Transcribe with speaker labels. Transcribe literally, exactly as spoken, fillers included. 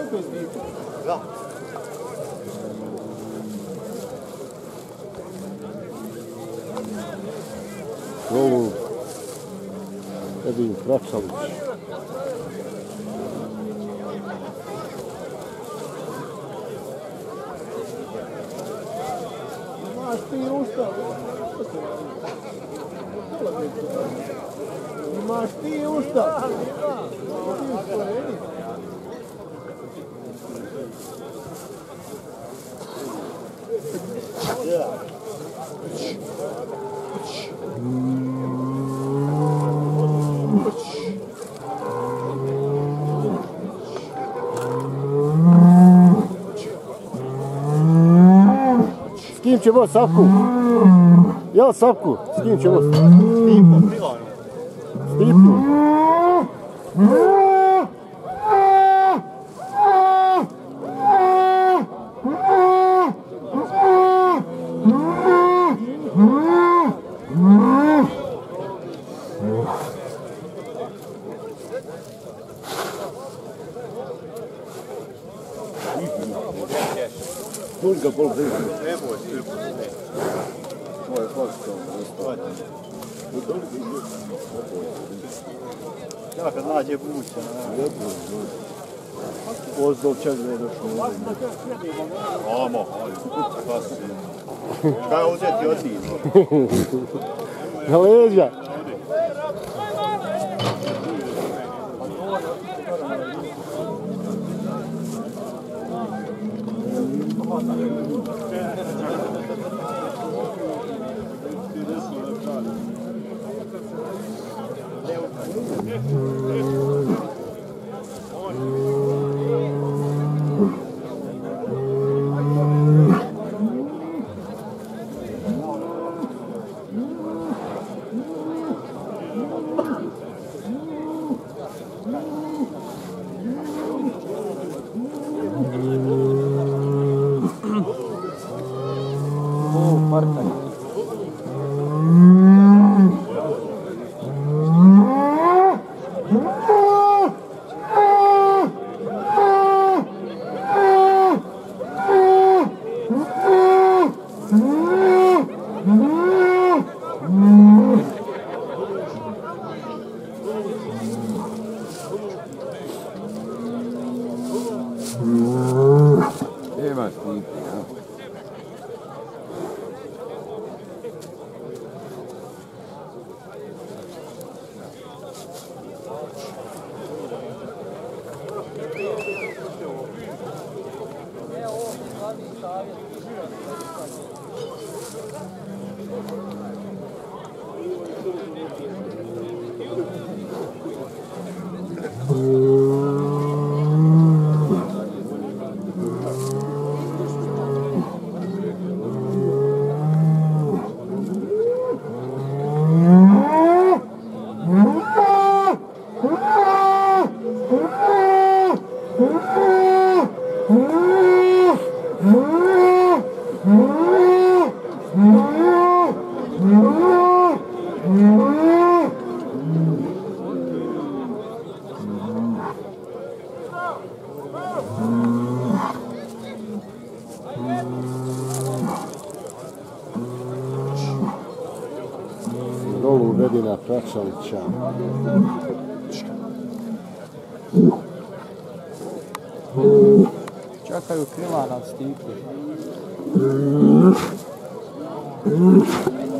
Speaker 1: Da.
Speaker 2: Ovo Edin Pračalić.
Speaker 1: Imaš ti usta. Imaš ti usta.
Speaker 2: S kim će bo Savku? Jel Savku? S kim će bo?
Speaker 1: Stipom, prilanom.
Speaker 2: Stipom?
Speaker 1: Tužga pol briga. Ne boj, ne boj. Moje posto. Ja kad nađe buća. Ne boj. Pozdov čak ne došlo. Amo, spasi. Kaj uzeti od njih?
Speaker 2: Na leđa.
Speaker 3: Nema snimke, ja.
Speaker 2: Dolu Edina Pračalića.
Speaker 4: Čekaju krila na stiku.